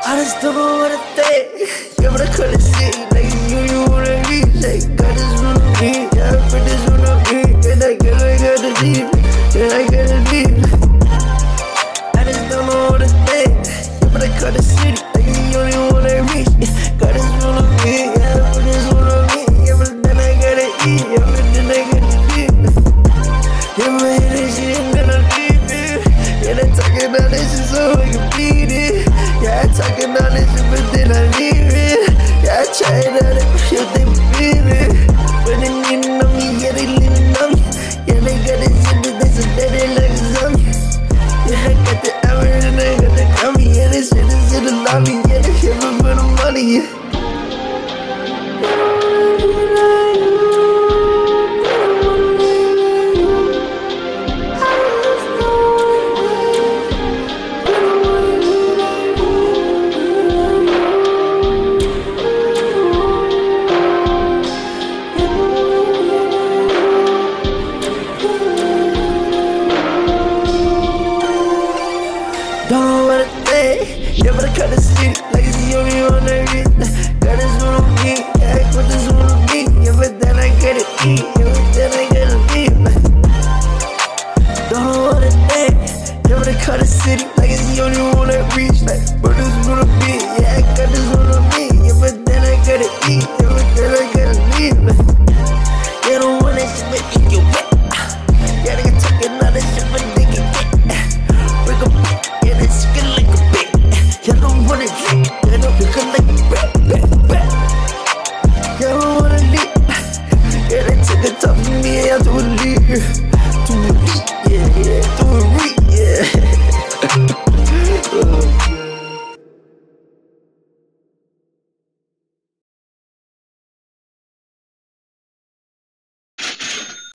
I just don't know what to think. Yeah, but I couldn't see. Like you wanna be. Like, got this one on me. Yeah, I put this one on me. And I gotta leave. And I gotta leave. I just don't know what to think. Yeah, but I couldn't see. Like you only wanna reach. Got this one on me. Yeah, I put this one on me. Yeah, but then I gotta eat. Yeah, but then I gotta leave. Yeah, my head is shit and then I leave it. Yeah, they talking about this shit so I can bleed it. Yeah, I talking about this shit, but then I leave it. Yeah, I try it out, if they believe it. But they leaning on me, yeah, they leaning on me. Yeah, they got this shit, but they said that they like a zombie. Yeah, I got the hour and I got the dummy. Yeah, they said this in the lobby. Yeah, they here for the money, yeah. Don't know what to think. Yeah, but I cut the city. Like it's the only one I read. Got this one on me. Yeah, I put this one on me. Yeah, but then I get it eat. Yeah,